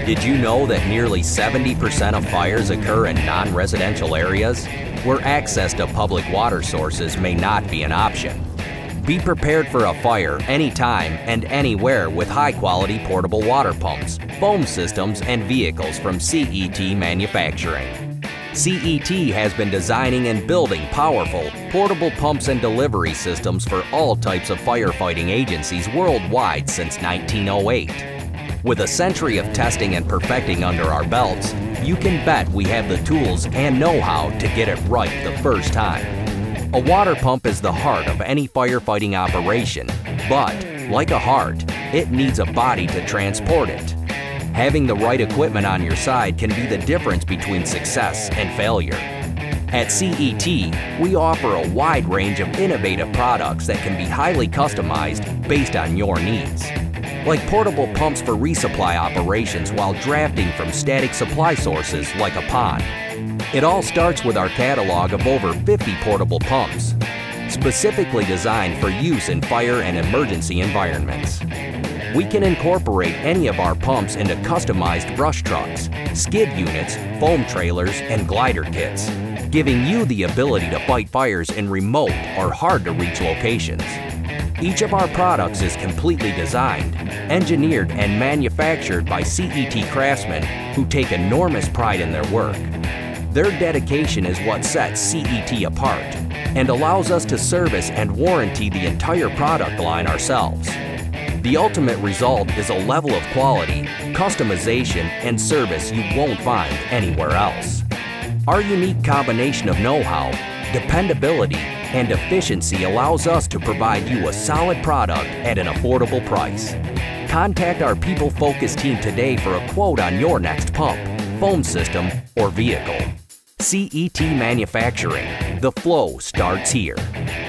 Did you know that nearly 70% of fires occur in non-residential areas where access to public water sources may not be an option? Be prepared for a fire anytime and anywhere with high-quality portable water pumps, foam systems, and vehicles from CET Manufacturing. CET has been designing and building powerful, portable pumps and delivery systems for all types of firefighting agencies worldwide since 1908. With a century of testing and perfecting under our belts, you can bet we have the tools and know-how to get it right the first time. A water pump is the heart of any firefighting operation, but, like a heart, it needs a body to transport it. Having the right equipment on your side can be the difference between success and failure. At CET, we offer a wide range of innovative products that can be highly customized based on your needs. Like portable pumps for resupply operations while drafting from static supply sources like a pond. It all starts with our catalog of over 50 portable pumps, specifically designed for use in fire and emergency environments. We can incorporate any of our pumps into customized brush trucks, skid units, foam trailers, and glider kits, giving you the ability to fight fires in remote or hard-to-reach locations. Each of our products is completely designed, engineered, and manufactured by CET craftsmen who take enormous pride in their work. Their dedication is what sets CET apart and allows us to service and warranty the entire product line ourselves. The ultimate result is a level of quality, customization, and service you won't find anywhere else. Our unique combination of know-how, dependability, and efficiency allows us to provide you a solid product at an affordable price. Contact our people-focused team today for a quote on your next pump, foam system, or vehicle. CET Manufacturing. The flow starts here.